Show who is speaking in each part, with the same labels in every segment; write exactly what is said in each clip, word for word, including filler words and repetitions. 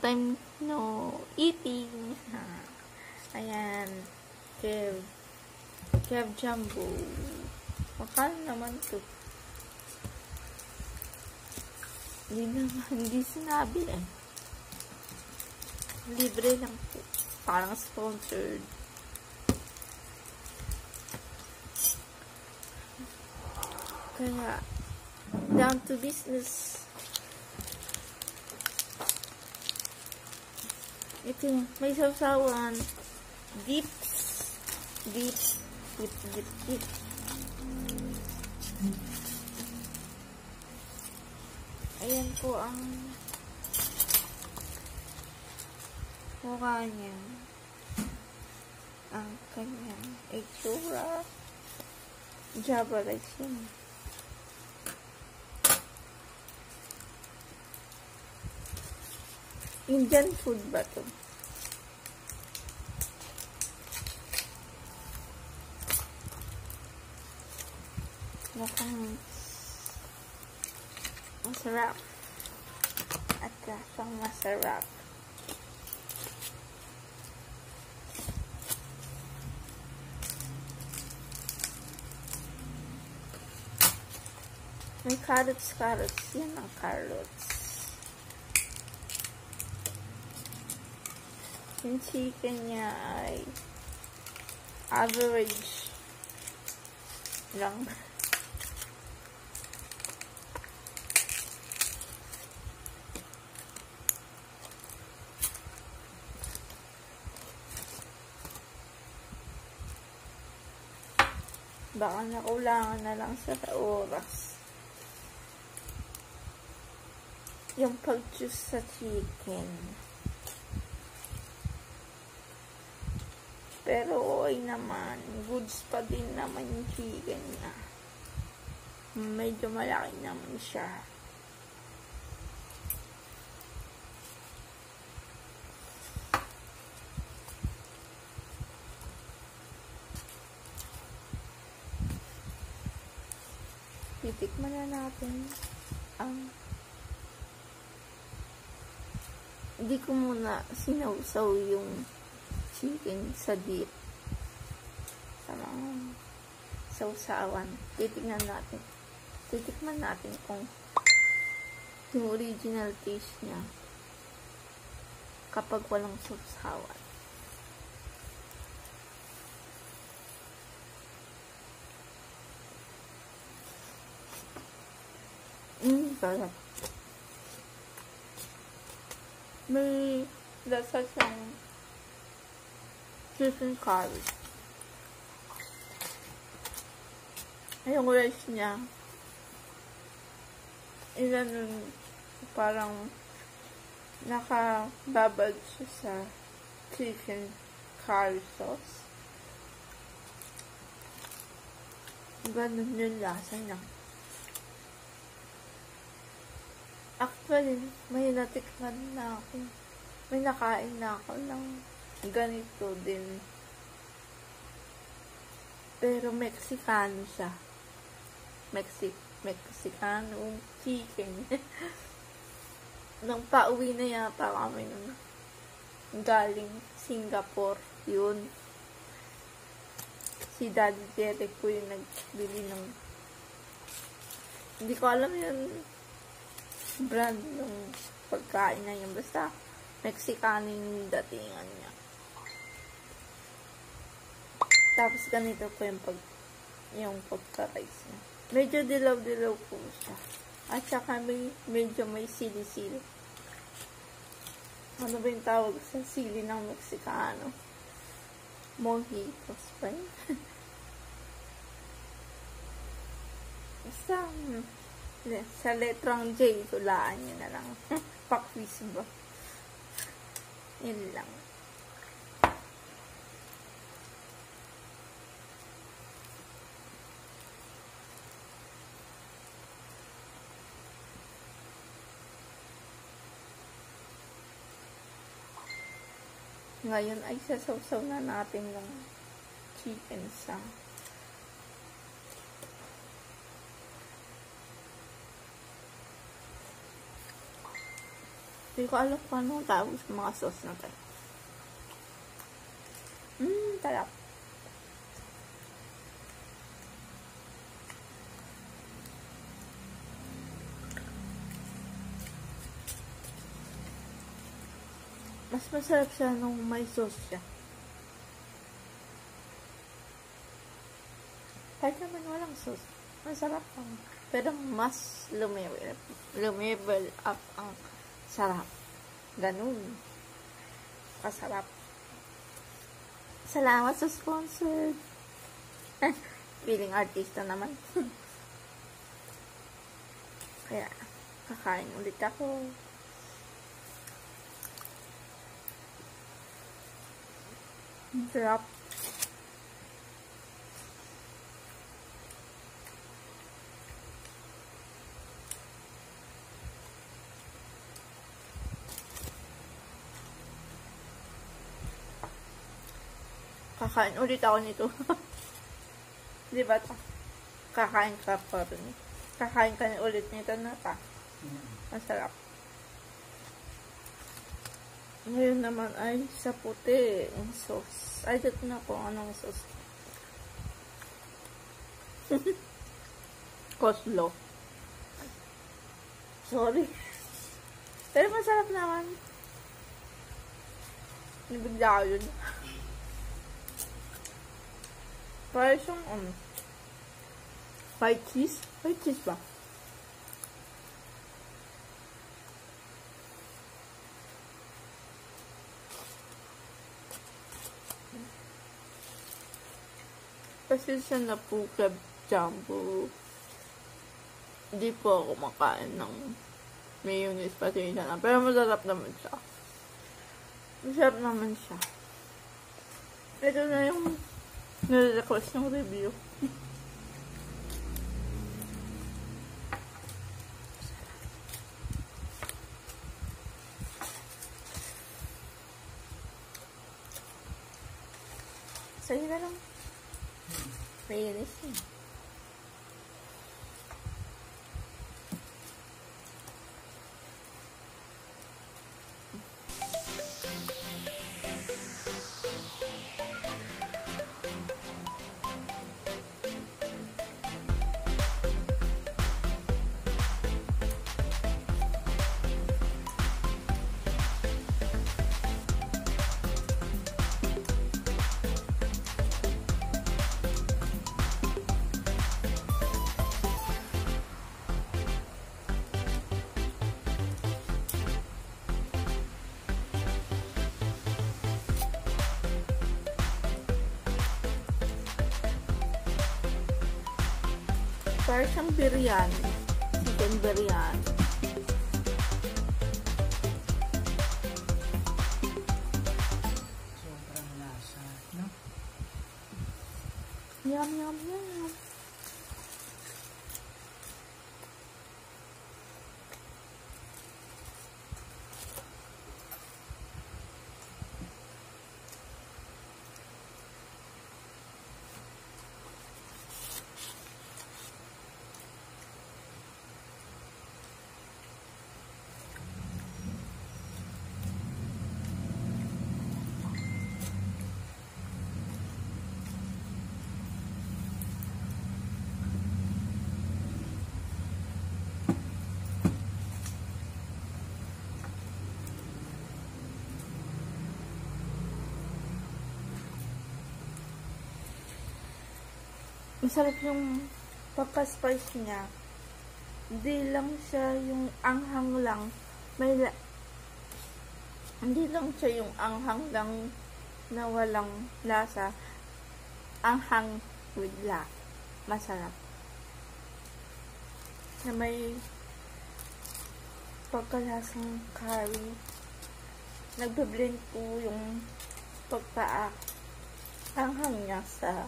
Speaker 1: time no eating. Ha. Ayan. Kev. Kev Jumbo. Makal naman to. Hindi naman, hindi sinabi eh. Libre lang po. Parang sponsored. Kaya, down to business. Ito, may sausawan. Dips. Dip. Dip, dip, dip. Ayan po ang mukha niya. Ang kanyang itsura. Java rice yun. Indian food ba to? Mukhang masarap. At kasang masarap. May carrots, carrots. Yan ang carrots. Yung chicken niya ay average lang. Baka nakulangan na lang sa oras. Yung pag-choose sa chicken. Pero okay naman. Goods pa din naman yung chicken niya. Medyo malaki naman siya. Titikman na natin ang hindi ko muna sinawsaw yung chicken sa dip sa mga sausawan. Titikman natin titikman natin kung yung original taste niya kapag walang sausawan. Mmm, sarap. May lasa siyang chicken curry. Yung rice niya, ilan parang nakababad siya sa chicken curry sauce. Ganun yung lasa niya. Actually, may natikman na ako. May nakain na ako ng ganito din. Pero Mexicano siya. Mexic Mexicano chicken. Nung pauwi na yata kami nung galing Singapore. Yun. Si Daddy Derek ko yung nagbili ng hindi ko alam yun brand ng pagkain na yun. Basta, Mexicano yung datingan niya. Tapos, ganito po yung pag yung pagka-rice niya. Medyo dilaw-dilaw po siya. At saka, may, medyo may sili-sili. Ano ba yung tawag sa sili ng Mexicano? Mojitos pa yun. Basta, hmm. Sa letrang J, tulaan nyo na lang. Pakwiz ba? Yun lang. Ngayon ay sasawsaw na natin yung chicken sa Hindi ko alam kung anong tawag sa mga sauce na tayo. Mmm, tarap. Mas masarap siya nung may sauce siya. Kahit naman walang sauce, masarap lang. Pero mas lumiwil, lumiwil up ang sarap. Ganun. Kasarap. Salamat sa sponsor. Feeling artista naman. Kaya, kakain ulit ako. Sarap. Kakain ulit ako nito. Di ba ta? Kakain ka pa rin. Kakain ka ulit nito na ta. Masarap. Ngayon naman ay sa puti ang sauce. Ay, dito na kung anong sauce. Coleslaw. Sorry. Pero masarap naman. Nabigla ko yun. Parang siyang, um, white cheese? White cheese ba? Kasi siya na po club jumbo. Hindi po ako makain ng mayonnaise pati siya lang. Pero masarap naman siya. Masarap naman siya. Ito na yung nare-request ng review. Sa'yo na lang. Mayonnaise yun. Parang siyang biryani. Chicken biryani.
Speaker 2: Sobrang lasa, no?
Speaker 1: Yum, yum, yum. Masarap yung pagka-spice niya. Hindi lang siya yung anghang lang. May la hindi lang siya yung anghang lang na walang lasa. Anghang with la. Masarap. Na may pagkalasang curry. Nagbe-blend po yung pagka anghang niya sa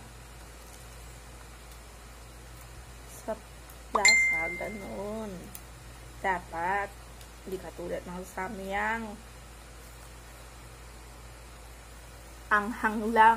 Speaker 1: sa lasa, ganun. Dapat, hindi katulad ng samyang. Anghang lang.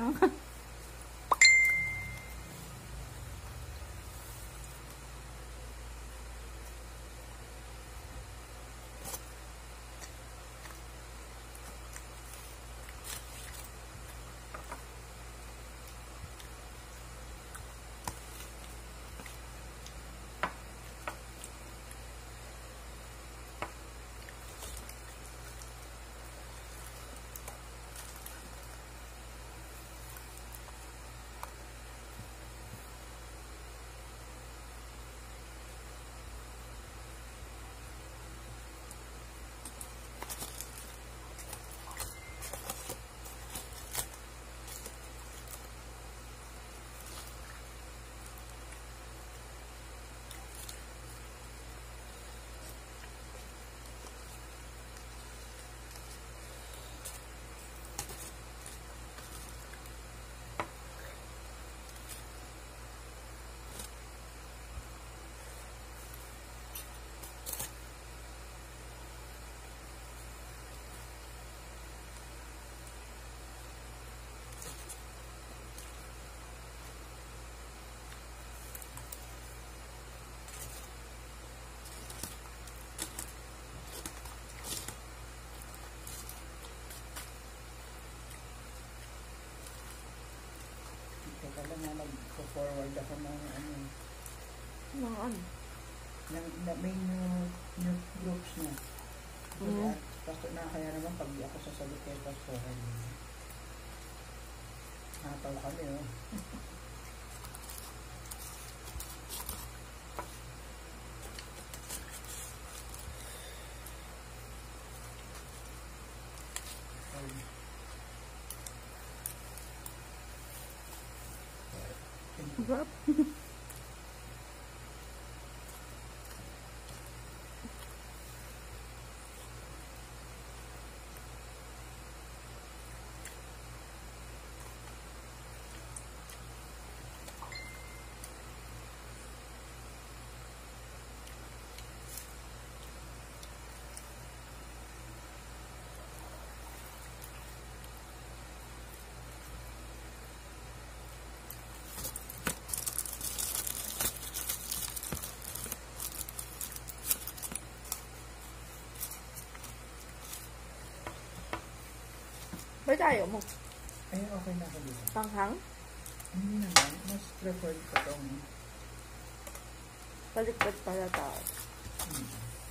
Speaker 2: mag-forward ako ng ano,
Speaker 1: Ng ano?
Speaker 2: ng, na, may new, new groups na.
Speaker 1: Mm.
Speaker 2: At pastor na kaya naman pag di ako sasagot kay pastoran. Nataw kami, oh.
Speaker 1: Sarap. Ba't ayaw mo?
Speaker 2: Ay, okay na ako dito.
Speaker 1: Panghang?
Speaker 2: Hindi naman, mas preferred ko itong
Speaker 1: Baliktad pala tao.
Speaker 2: hmm.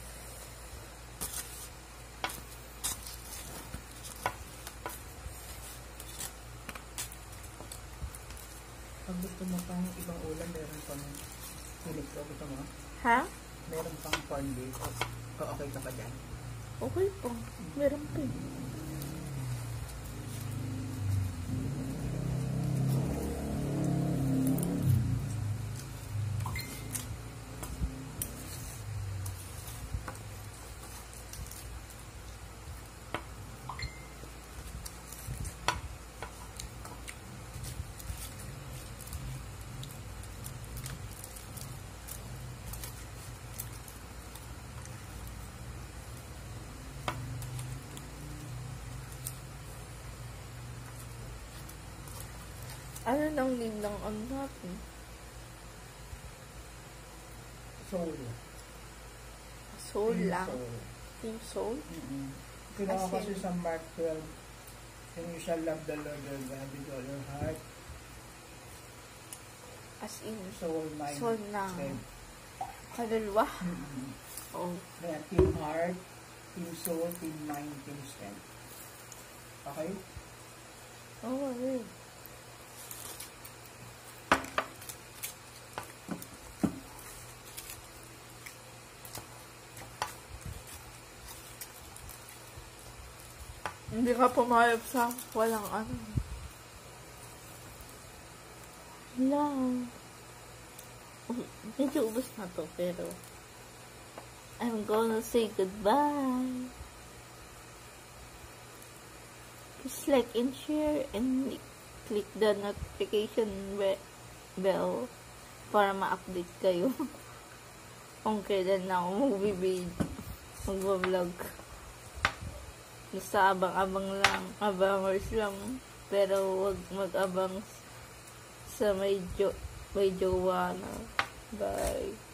Speaker 2: Pag gusto mo pang ibang ulam, meron pang pilit ko. Gusto mo?
Speaker 1: Ha?
Speaker 2: Meron pang corn beef. O, okay ka pa dyan?
Speaker 1: Okay po. Meron pa eh. Ano nang name ng ano natin?
Speaker 2: Soul.
Speaker 1: Soul
Speaker 2: Team
Speaker 1: lang.
Speaker 2: Soul.
Speaker 1: Team Soul?
Speaker 2: Mm-hmm. Kinuha
Speaker 1: As
Speaker 2: kasi
Speaker 1: in-
Speaker 2: sa Mark twelve, and you shall love the Lord your God with all your heart,
Speaker 1: As in,
Speaker 2: soul, mind,
Speaker 1: soul ng
Speaker 2: strength.
Speaker 1: kaluluwa.
Speaker 2: Mm-hmm.
Speaker 1: Oh.
Speaker 2: Kaya team heart, team soul, team mind, team strength. Okay?
Speaker 1: Oh, okay. Hindi ka pumayag sa walang ano. Lang. Medyo ubos na to, pero I'm gonna say goodbye. Please like and share and click the notification be- bell para ma-update kayo kung kailan na ako magbibig, magbablog. Basta abang-abang lang, abangers lang, pero wag mag-abang sa may, jo- may jowa na. Bye.